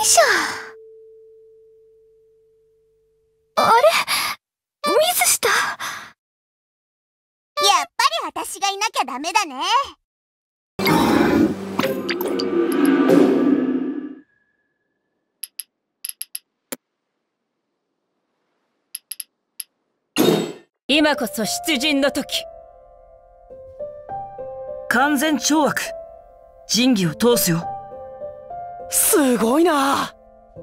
いしょ。あれ、ミスした。やっぱり私がいなきゃダメだね。 今こそ出陣の時。完全懲悪、仁義を通すよ。 すごいな。もう待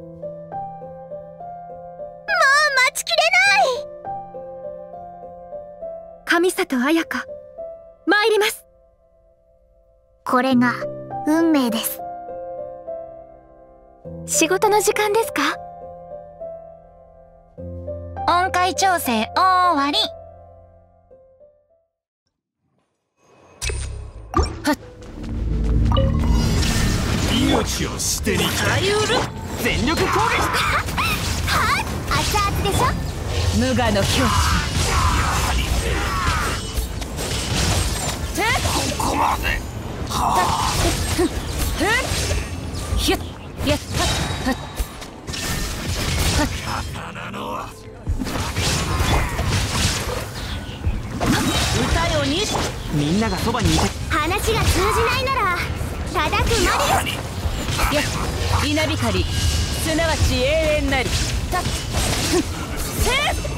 ちきれない。 上里彩香、参ります。 これが運命です。 仕事の時間ですか？ 音階調整終わり。 命を捨てに来た。 全力攻撃。 はっ、熱々でしょ。 無我の境地。 ここまで。はあ。 ひゅっ、やっ、はっ、 刀の。 歌よにし。 みんながそばにいて。 話が通じないなら叩くまでです。 やっ、稲光、すなわち永遠なり。たっ、せっ、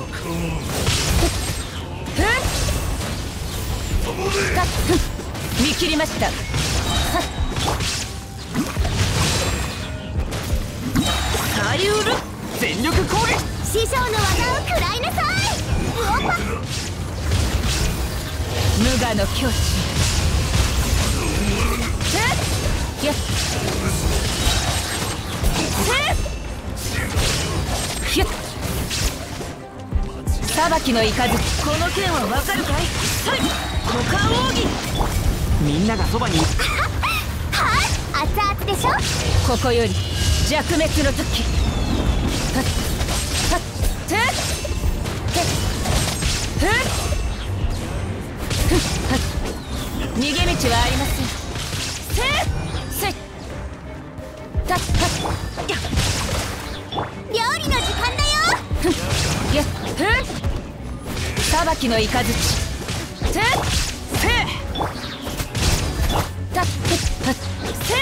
たっ、見切りました。さゆる、 全力攻撃。 師匠の技を食らいなさい。ウオパ。 無我の境地。やっ、ひゅっ、裁きの雷。この剣はわかるかい？はい、股間奥義。 みんながそばにいて。 はっ、熱々でしょ。 ここより弱滅の時。はっはっ、てっ、てっ、ふっ、ふっ、はっ、逃げ道はありません。せっ、せっ、たっ、はっ、やっ、 料理の時間だよ。 ふっ、やっ、ふっ、裁きの雷。てっ、せっ、たっ、はっ、せっ。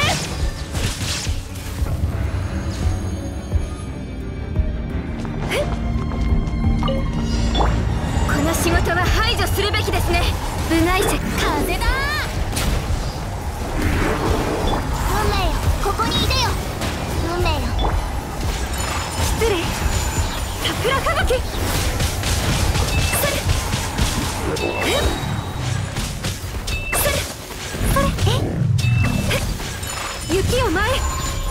この仕事は排除するべきですね。部外者。 風だ。運命よ、ここにいでよ。運命よ。 失礼。桜吹雪。雪を前へ。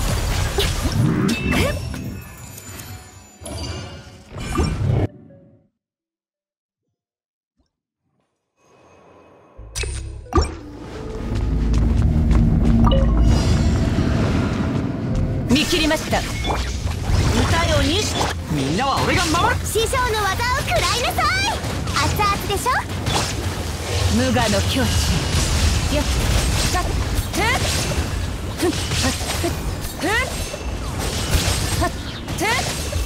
見切りました。歌よにし。 みんなは俺が守る。 師匠の技を食らいなさい。熱々でしょ。 無我の境地。やっ、たっ、てっ、ふっ、はっ、ふっ、はっ、てっ、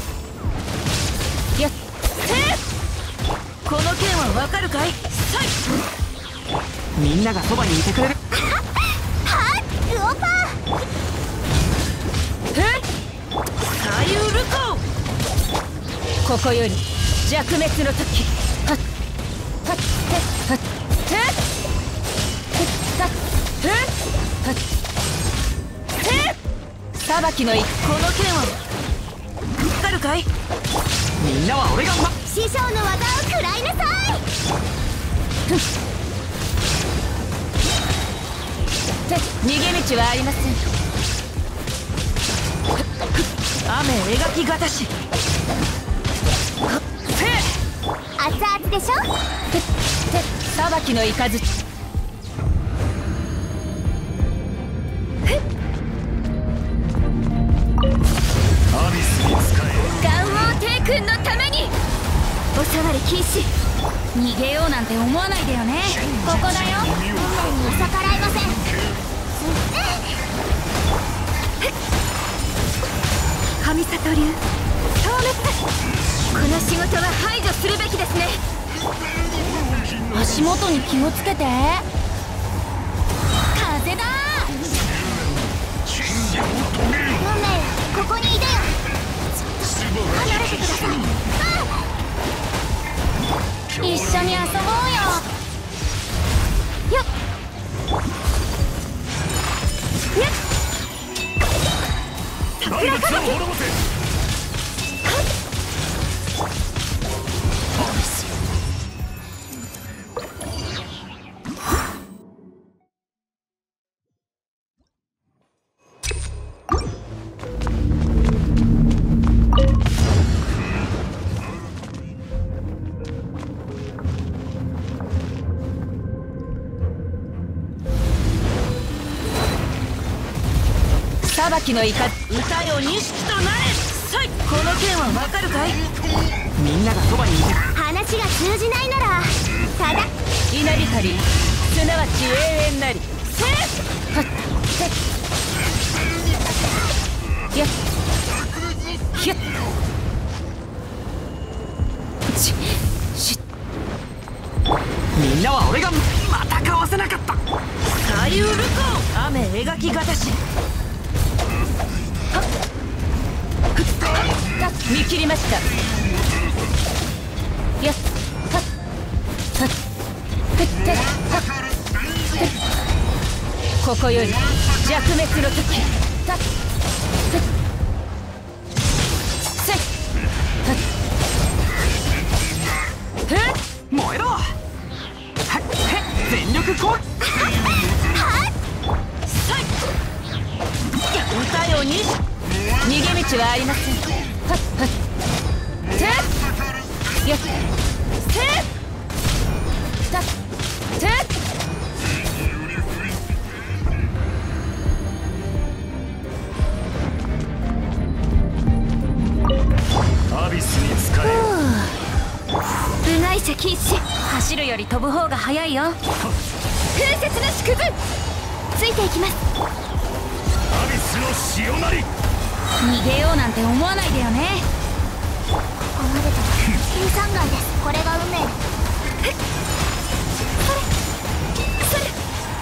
やっ、てっ。この剣はわかるかい？さい。 みんながそばにいてくれる。 はっ、ウオパ。 さゆるこ。ここより弱滅の時。はっ、はっ、てっ、はっ、てっ、たっ、ふっ、はっ、てっ。裁きのこの剣はわかるかい？ みんなは俺が師匠の技を食らいなさい。 て、逃げ道はありません。雨描きがたし。 熱々でしょ。 裁きの雷。 アビスに使え。 元王帝君のために。おさわり禁止。逃げようなんて思わないでよね。 ここだよ。運命に逆らえません。 里流消滅。この仕事は排除するべきですね。 足元に気をつけて。風だ。 運命よここにいでよ。離れてください。 一緒に遊ぼうよ。 よっにゃっ大仏を滅ぼせ。アビスよ。 裁きのイカ歌よ錦となれ。この件はわかるかい。 みんながそばにいて話が通じないならただ稲光すなわち永遠なり。せっはっせっやっひゅっしみんなは俺がまたかわせなかった。 左右ルコー雨描きがたし。見切りました。やっはっはっふってはっここより弱滅の時。たっふっせっはっふっ燃えろ。はっ全力攻撃。 歌よに逃げ道はありません。はっはっせっやっせったっせっアビスに使え。 部外者禁止。 走るより飛ぶ方が早いよ。 風雪の縮図ついていきます。 アビスの潮なり。 逃げようなんて思わないでよね。 ここまでとは計算外です。これが運命。 それ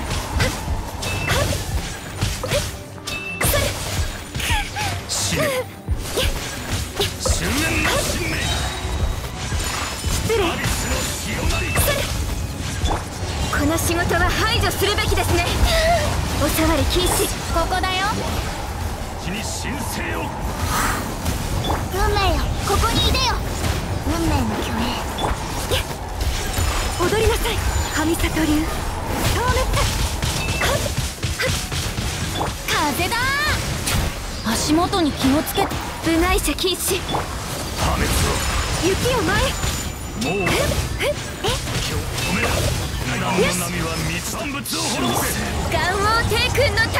死ね。終焉の信念。 失礼。 アビスの潮なり。 この仕事は排除するべきですね。お触り禁止。ここだよ。 地に神聖を。 運命よここにいでよ。運命の虚栄。 踊りなさい神里流消滅。 風だ。足元に気をつけて。 部外者禁止。 破滅雪を前。 を。もう今日止めろ。南の波は密産物を滅ぼせ。 願王帝君の